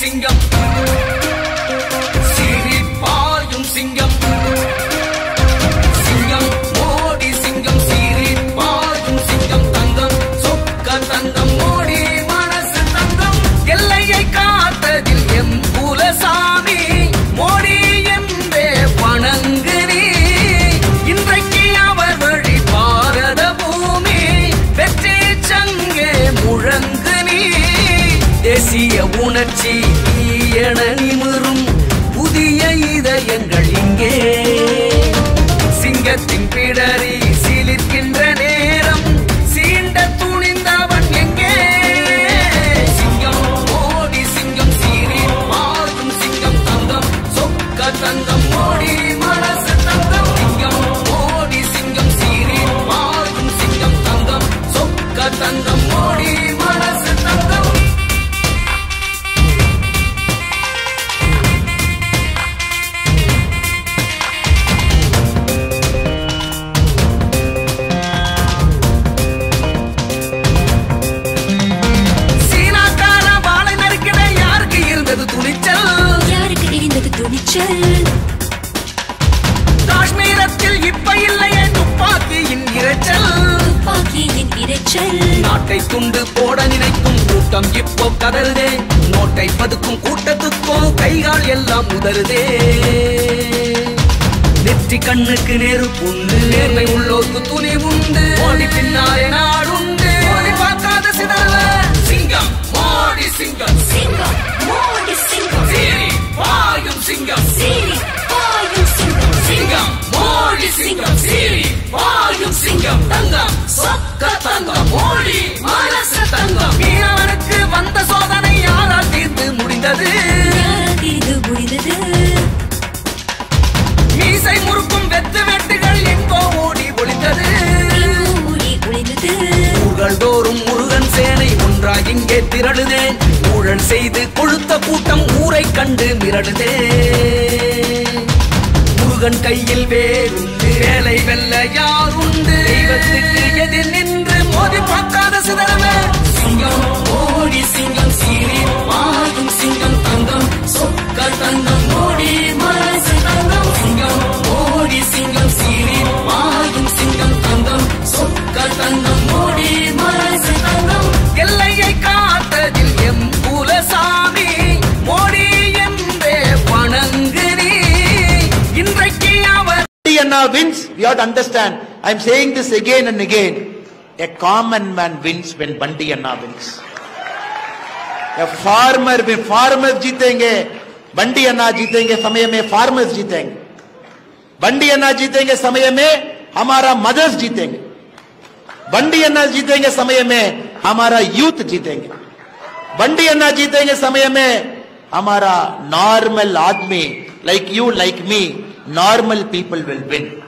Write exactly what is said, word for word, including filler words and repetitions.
சிங்கம் சீரிப்பாயும் சிங்கம் சிங்கம் மோடி சிங்கம் சீரிப்பாயும் சிங்கம் தங்கம் சொக்க தங்கம் மோடி மனசு தங்கம் எல்லையை காத்ததில் எம் குலசாமி மோடி என்பே வணங்கு நீ இன்றைக்கு அவர் வழி பாரத பூமி வெற்றி சங்கே முழங்கு நீ தேசிய உணர்ச்சி என நிமிரும் புதிய இதயங்கள் இங்கே சிங்கத்தின் பிடரி சிலிர்க்கின்ற நேரம் சீண்ட துணிந்தவன் எங்கே சிங்கம் மோடி சிங்கம் சீரி பாயும் சிங்கம் தங்கம் சொக்க தங்கம் மோடி மனசு தங்கம் சிங்கம் மோடி சிங்கம் சீரி பாயும் சிங்கம் தங்கம் சொக்க தங்கம் மோடி மனசு தங்கம் காஷ்மீரத்தில் இப்ப இல்லையே துப்பாக்கியின் இரைச்சல் துப்பாக்கியின் இரைச்சல் நாட்டை துண்டு போட நினைக்கும் கூட்டம் இப்போ கதறுதே நோட்டை பதுக்கும் கூட்டத்துக்கும் கைகால் எல்லாம் உதறுதே நெற்றி கண்ணுக்கு நேரு புண்டு நேர்மை உள்ளோருக்கு துணி உண்டு மோடி பின்னாலே நாடுண்டு மோடி பார்க்காத சிதறல சிங்கம் மோடி சிங்கம் சிங்கம் மோடி சிங்கம் சீரி பாயும் சிங்கம் சீரி பாயும் சிங்கம் சிங்கம் மோடி சிங்கம் சீரி பாயும் சிங்கம் தங்கம் சொக்க தங்கம் மோடி மனசு தங்கம் மீனவனுக்கு வந்த சோதனை யாரால் தீர்ந்து முடிந்தது தீர்ந்து முடிந்தது மீசை முறுக்கும் வெத்து வெட்டுகள் எங்கோ ஓடி ஒளிந்தது ஓடி ஒளிந்தது ஊர்கள் தோறும் முருகன் சேனை ஒன்றாய் இங்கே திரளுதே ஊழல் செய்து கொழுத்த கூட்டம் ஊரை கண்டு மிரளுதே முருகன் கையில் வேறுண்டு வேலை வெல்ல யாருண்டு தெய்வத்துக்கு எதிர் நின்று மோதி பார்க்காத சிதறல சிங்கம் மோடி சிங்கம் சீரி பாயும் சிங்கம் தங்கம் சொக்க தங்கம் மோடி மனசு தங்கம் சிங்கம் மோடி சிங்கம் சீரி பாயும் சிங்கம் தங்கம் சொக்க தங்கம் மோடி மனசு தங்கம் எல்லையை காத்ததில் எம் குலசாமி மோடி என்பே வணங்கு நீ இன்றைக்கு அவர் Bandi Anna wins. We have to understand. I am saying this again and again. A common man wins when Bandi Anna wins. A farmer will farmers जीतेंगे. Bandi Anna जीतेंगे समय में farmers जीतेंगे. Bandi Anna जीतेंगे समय में हमारा mothers जीतेंगे. Bandi Anna जीतेंगे समय में हमारा youth जीतेंगे. Bandi Anna जीतेंगे समय में हमारा normal आदमी like you like me normal people will win.